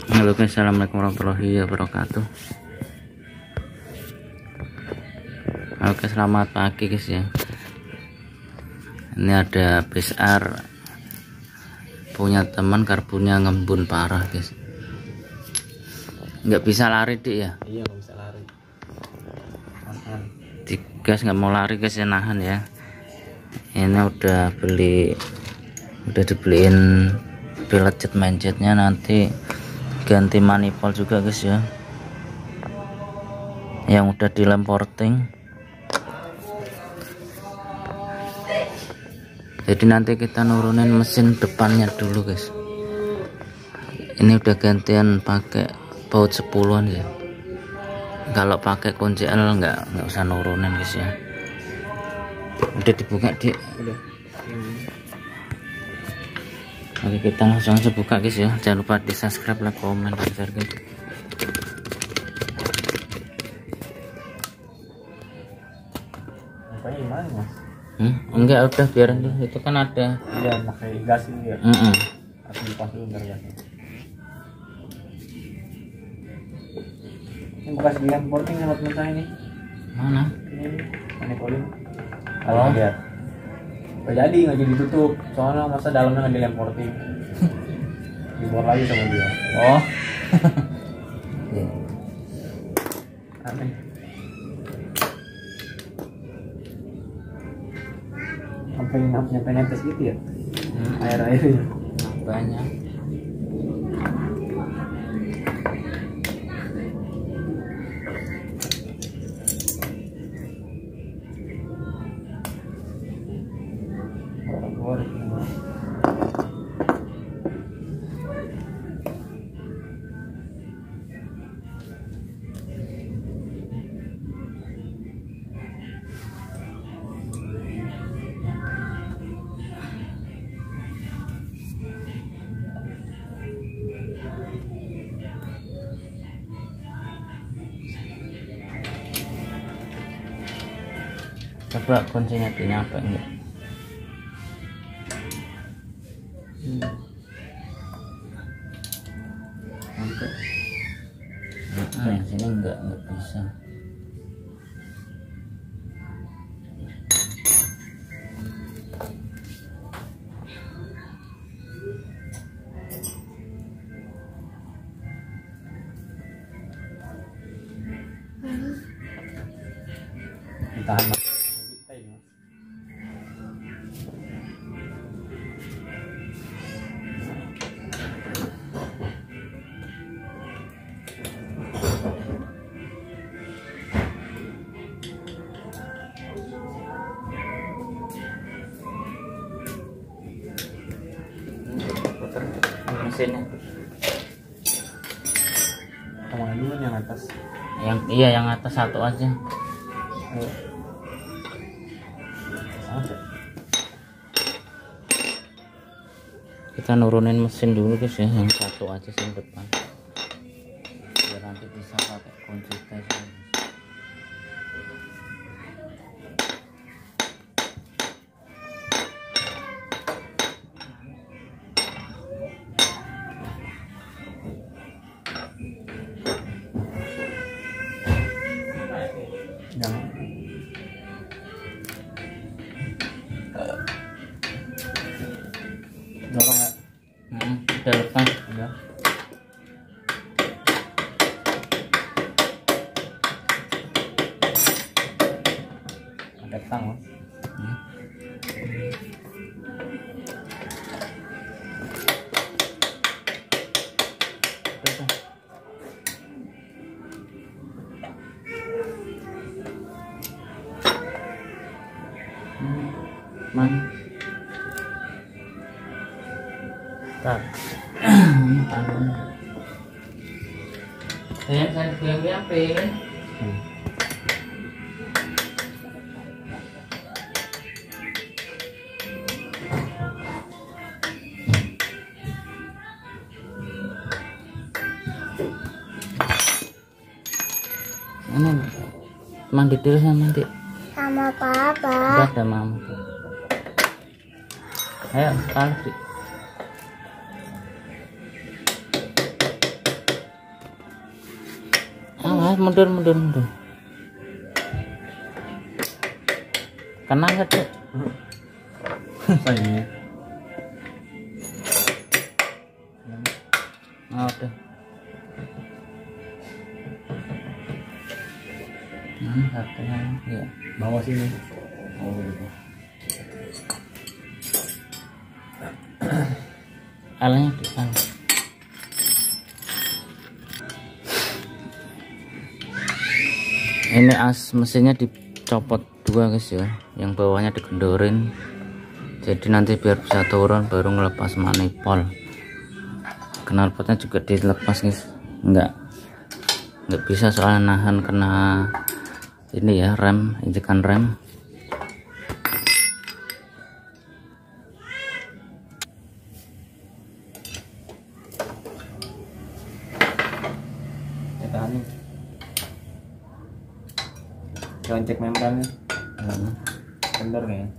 Halo guys, assalamualaikum warahmatullahi wabarakatuh. Oke, selamat pagi guys ya. Ini ada besar punya teman, karbonnya ngembun parah guys. Nggak bisa lari dik ya? Iya, nggak bisa lari. Digas nggak mau lari guys ya, nahan ya. Ini udah dibeliin pelet jet main-jetnya, nanti ganti manifold juga guys ya, yang udah dilem porting. Jadi nanti kita nurunin mesin depannya dulu guys. Ini udah gantian pakai baut 10-an ya. Kalau pakai kunci L nggak usah nurunin guys ya. Udah dibuka dik. Udah. Oke, kita langsung aja buka guys ya. Jangan lupa di subscribe, like, komen, dan share guys. Apanya gimana mas? Enggak, udah biarin dulu, itu kan ada. Iya, pakai gas ini ya. Harus dipas dulu ntar gasnya. Ini bekas dilem porting sama teman saya nih. Mana? Ini manifoldin. Oh. Lihat. Nggak jadi, nggak jadi tutup. Soalnya masa dalamnya nggak dilem porting. Dibor lagi sama dia. Oh. Aneh. Sampai netes gitu ya. Air-airnya Banyak. Coba kuncinya dinyapa enggak? Yang sini enggak bisa. ditahan mas. Mesinnya Kemana dulu yang atas? yang atas satu aja. Kita nurunin mesin dulu guys ya, yang satu aja sih depan, biar nanti bisa pakai kunci tes. Dorong nggak? Udah lepas. Udah. Ada tang mas. Mana? Tak. Saya bilang apa ya? Mana? Mandi dulu sama mandi. Sama papa. Udah ada mama. Ayo, tarik. Mas, mundur. Kena nggak tuh? Sayangnya. Oh, udah. Satunya ya. Bawah sini. Oh, gitu. Alanya di sana. Ini as mesinnya dicopot dua guys ya, yang bawahnya digendorin, jadi nanti biar bisa turun baru ngelepas manifold. Knalpotnya juga dilepas guys, nggak bisa soalnya nahan kena ini ya, rem, injekan rem. Jangan cek membrannya. Bener kayaknya.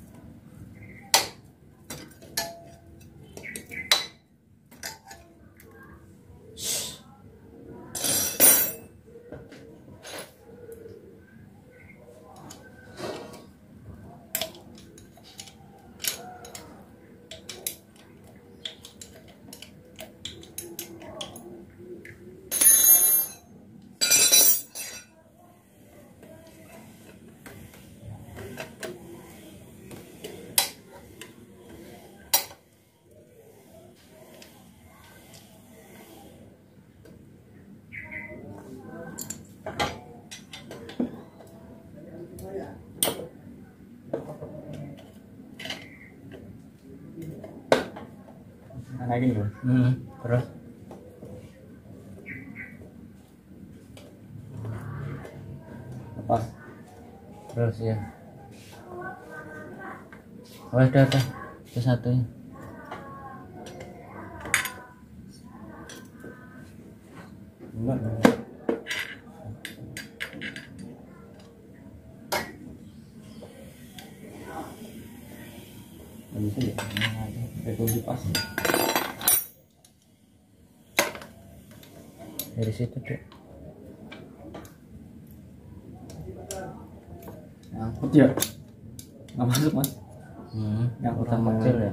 Naikin dulu. Terus Lepas. terus ya. Oh, udah itu satunya. Enggak. Nggak bisa ya. Kayak kunci pas. Dari situ tuh. Nyangkut ya. Nggak masuk mas. Nyangkut Utang kecil ya.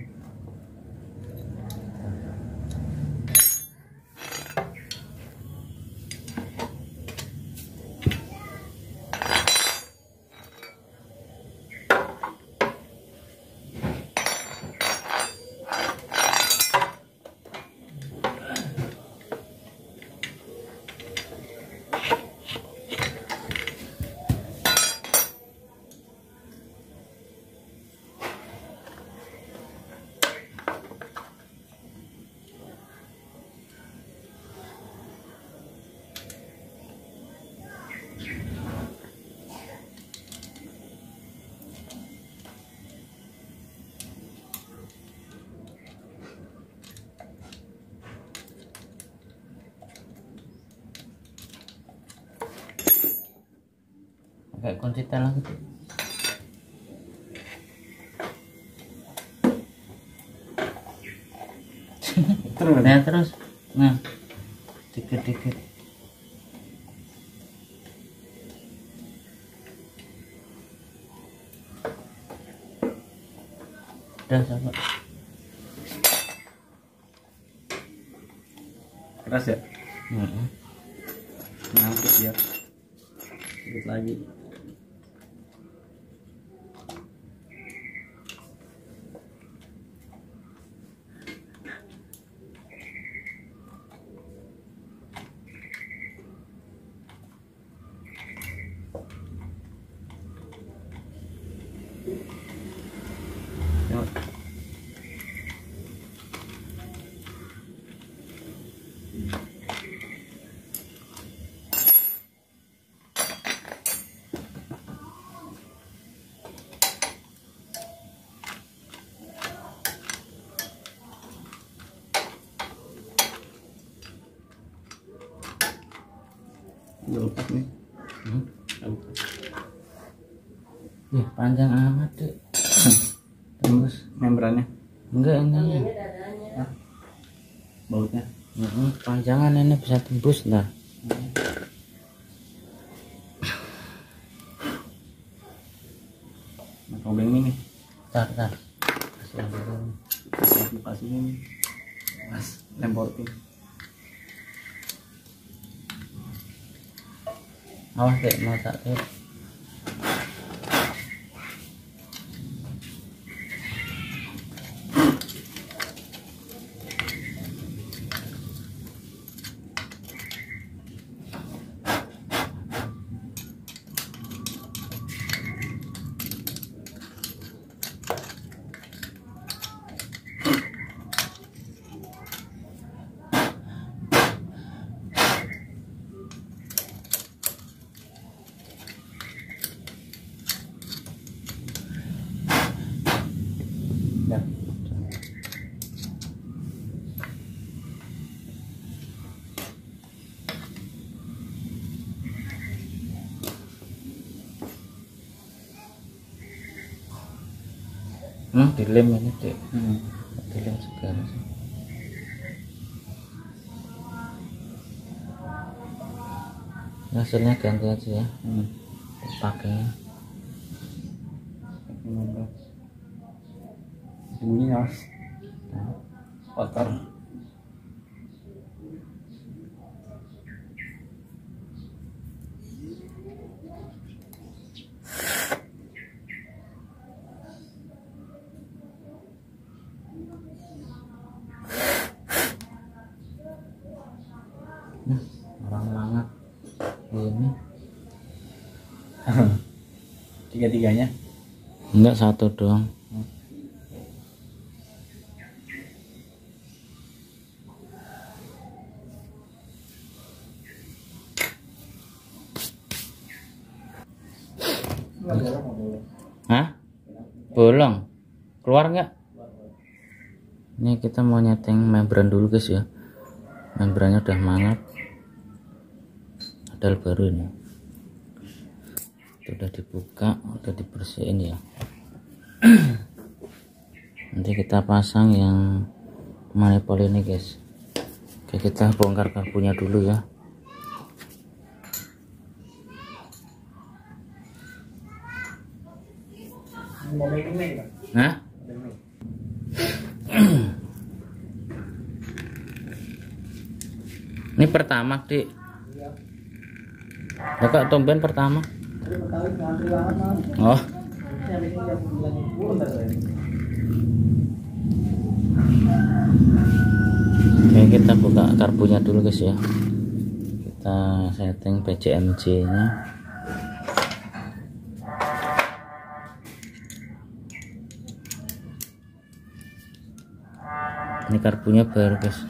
Pakai kunci tel lagi. Terus. Nah, terus. Nah. Dikit-dikit. Udah, sabar. Keras ya? Heeh. Nyangkut ya. Sedikit lagi. Yuk. Udah lepas nih. Ih, panjang amat tuh. Tembus. Membrannya, Enggak ini. bautnya. Panjangan ini bisa tembus lah. lem porting. Awas dek, mau tak dek. Ya. Dilem ini dek. Dilem segala sih. Hasilnya ganti aja ya. Pakainya. Bunyinya kotor. Orang banget ini. Tiga-tiganya. Enggak, satu doang. Hah? Bolong? Keluar nggak? Ini kita mau nyeting membran dulu guys ya. Membrannya udah mangap. Padahal baru ini. Itu udah dibuka, udah dibersihin ya. Nanti kita pasang yang manipul ini guys. Oke, kita bongkar karbunya dulu ya. Nah, ini pertama dik. Kakak tumben pertama. Oh. Oke, kita buka karbunya dulu guys ya. Kita setting PCMJ nya. Ini karbunya baru guys.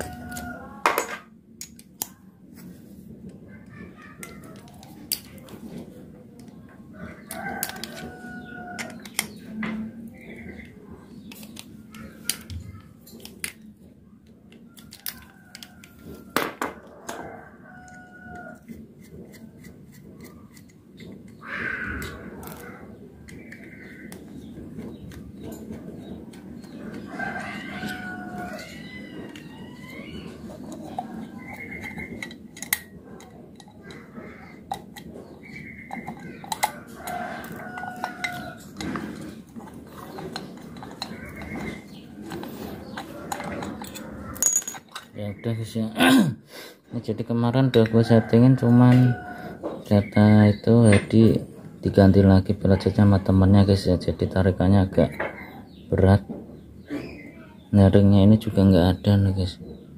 Ya udah guys ya. Nah, jadi kemarin udah gue settingin, cuman data itu jadi diganti lagi pelacetnya sama temennya guys ya, jadi tarikannya agak berat. Nah, ringnya ini juga nggak ada nih guys.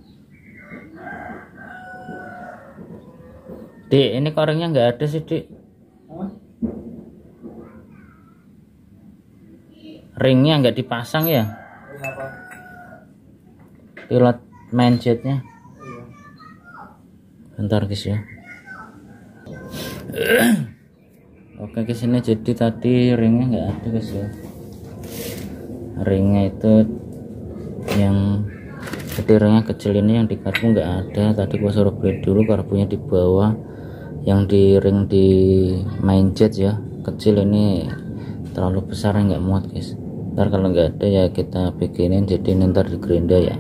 Dik, ini kok ringnya nggak ada sih dik? Ringnya nggak dipasang ya? Pilot main jetnya. Bentar guys ya. Oke guys, ini jadi tadi ringnya nggak ada guys ya. Ringnya itu yang jadi ringnya kecil ini yang di karbu nggak ada. Tadi gua suruh beli dulu karbunya di bawah, yang di ring di main jet ya kecil, ini terlalu besar nggak muat guys. Ntar kalau nggak ada ya kita bikinin, jadi ini ntar di gerinda ya.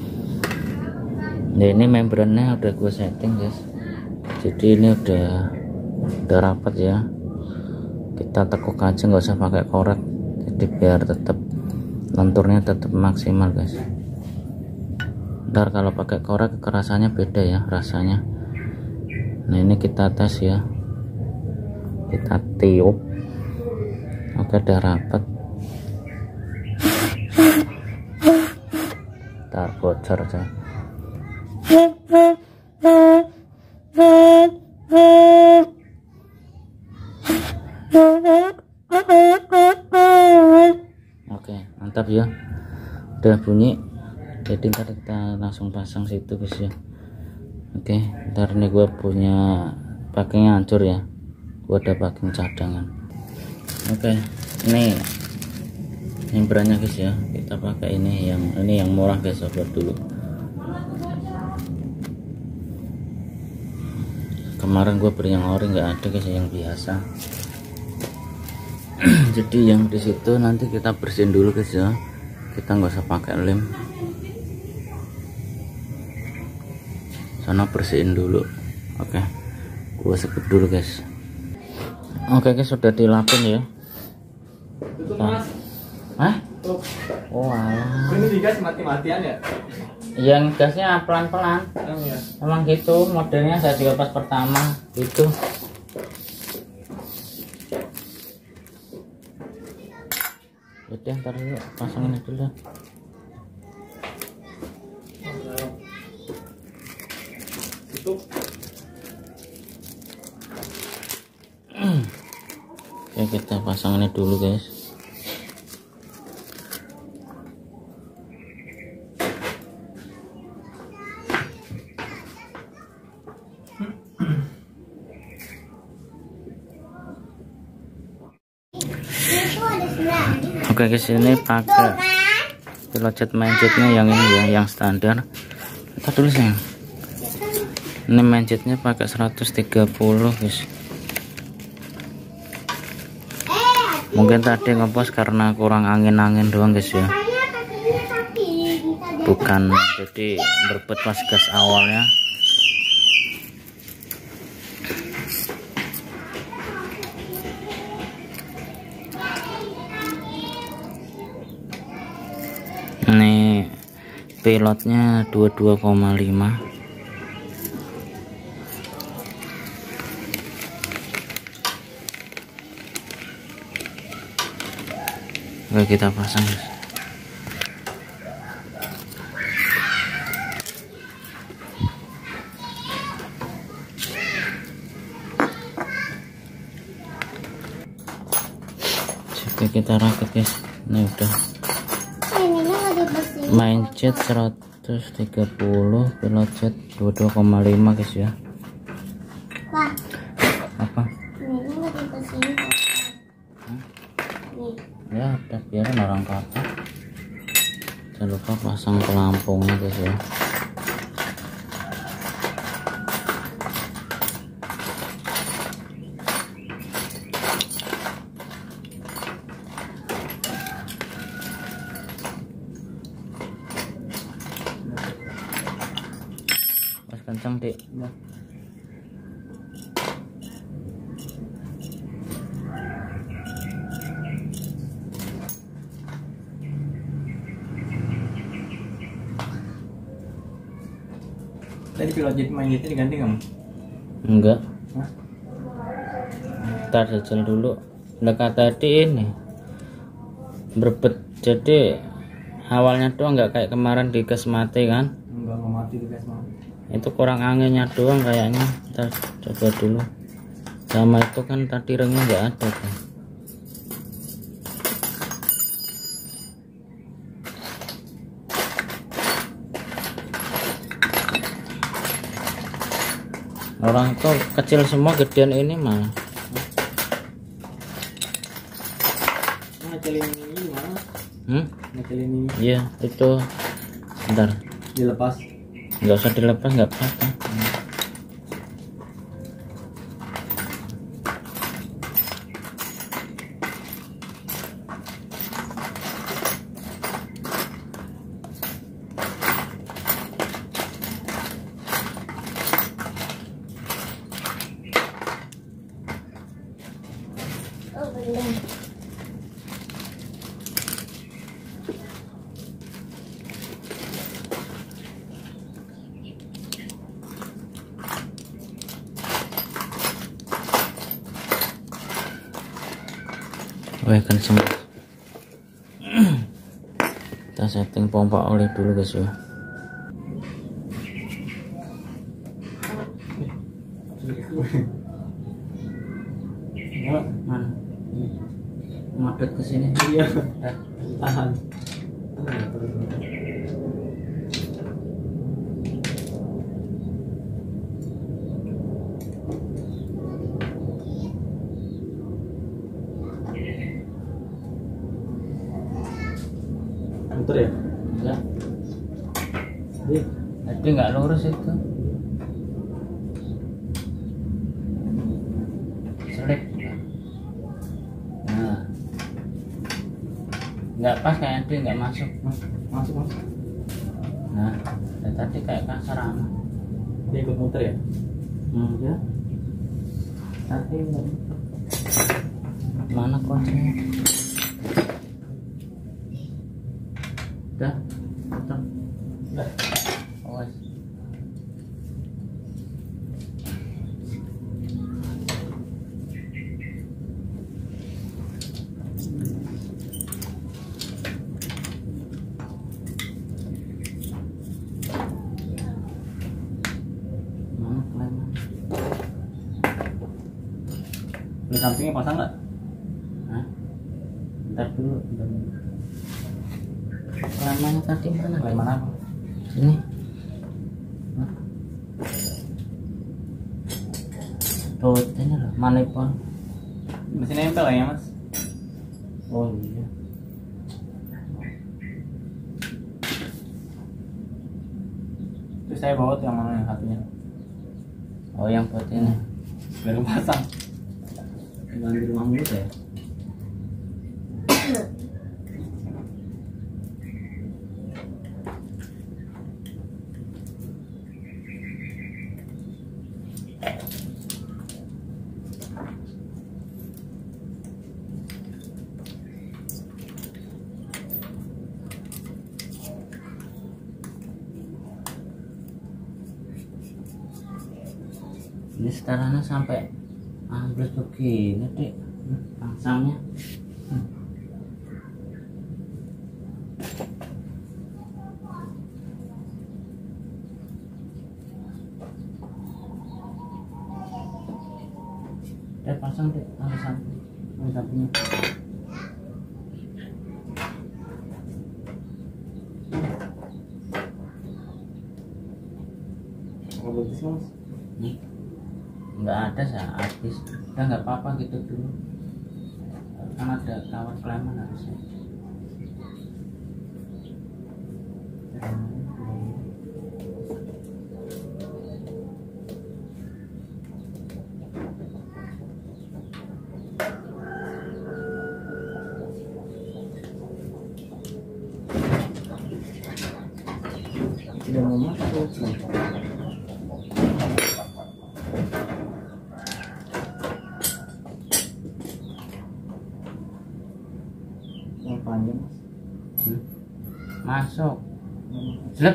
Nah, ini membrannya udah gue setting guys, jadi ini udah rapat ya. Kita tekuk aja, nggak usah pakai korek, jadi biar tetap lenturnya tetap maksimal guys. Ntar kalau pakai korek kekerasannya beda ya rasanya. Nah ini kita tes ya, kita tiup. Oke, udah rapat. Ntar bocor aja. Oke, mantap ya, udah bunyi. Jadi ntar kita langsung pasang situ guys ya. Oke, ntar ini gue punya packingnya hancur ya, gue ada packing cadangan. Oke, ini membrannya guys ya, kita pakai ini yang murah guys, sobat dulu. Kemarin gue beli yang ori nggak ada guys, yang biasa. Jadi yang di situ nanti kita bersihin dulu guys ya, kita nggak usah pakai lem. Sana bersihin dulu. Oke, gua sebut dulu guys. Oke guys, sudah dilapin ya. Tutup mas. Hah? Tutup. Oh alah. Ini digas mati-matian ya? Yang gasnya pelan-pelan. Ya. Emang gitu modelnya, saya juga pas pertama gitu. Udah, ntar dulu pasang ini dulu. Oke, kita pasang ini dulu guys. Oke guys, ini pakai pilojet manjetnya yang ini ya, yang standar. Kita dulu sayang. Ini manjetnya pakai 130 guys. Mungkin tadi ngepos karena kurang angin doang guys ya, bukan jadi berbet pas gas awalnya. Ini pilotnya 22,5. Oke, kita pasang guys. Oke, kita rakit guys. Ini udah main jet 130, pilot jet 22,5 guys ya. Wah, Apa? ini nggak dibersihin. Ya udah, biarin orang kata. Jangan lupa pasang pelampungnya guys ya. Mas kencang dek. Tadi pilot manjetnya diganti kamu? Enggak. Hah? Ntar jajal dulu. Dekat tadi ini berbet, jadi awalnya doang, nggak kayak kemarin di gas mati kan. Enggak mati di gas mati. Itu kurang anginnya doang kayaknya. Ntar coba dulu. Sama itu kan tadi remnya nggak ada kan. Orang itu kecil semua, gedean ini malah. Ngecilin ini gimana? Ngecilin ini Iya itu. Bentar, dilepas. nggak usah dilepas, nggak apa-apa. Oh, belum. Wekan semua. Kita setting pompa oli dulu guys ya. Mana? Madut ke sini. Iya. Tahan. Muter ya? Enggak. Iya. Tapi nggak lurus itu. Selip. Nah. Nggak pas kayak tadi, nggak masuk. Masuk. Nah, dari tadi kayak kasar amat. Dia ikut muter ya? Enggak. Tapi enggak. Mana kuncinya? Udah, putar. Udah. Awas. Mana klemnya? Di sampingnya pasang nggak? Hah? Ntar dulu. Klemnya tadi mana? Klem mana? Sini. Tuh, ini loh, manipon. Masih nempel ya mas? Oh iya. Terus saya bawa tuh yang mana yang satunya? Oh yang buat ini. Baru pasang. Tinggal di rumah mulut ya. Ini setaranya sampai ambil begini dek pasangnya. Dek pasang dek ambil sampingnya. Kalau betis mas? Nih nggak ada sih habis. Udah nggak apa-apa gitu dulu, kan ada kawat kleman harusnya. Sudah mau masuk. Yang panjang mas? Masuk. Selek.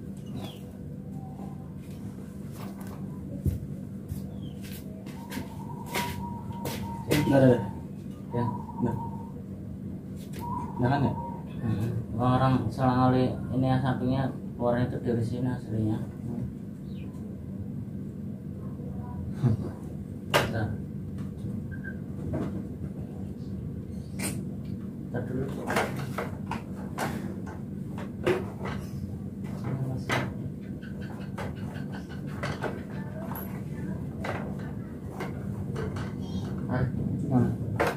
Ada. Ya. Nah. Jangan ya? Orang selang oli ini yang sampingnya keluarnya itu dari sini aslinya. Bentar. Bentar dulu. Mana?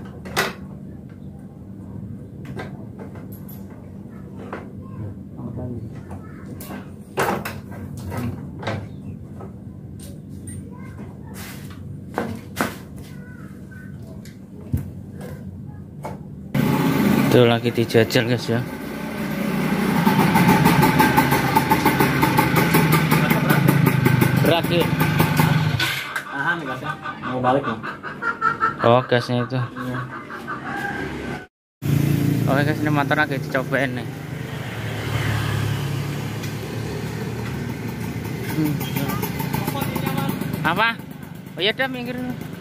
Angkat lagi. Itu lagi dijajal guys ya. Berat ya. Tahan gasnya. Mau balik nih. Oh gasnya itu. Iya. Oke guys, ini motor lagi dicobain nih. Apa? Oh iya dah minggir.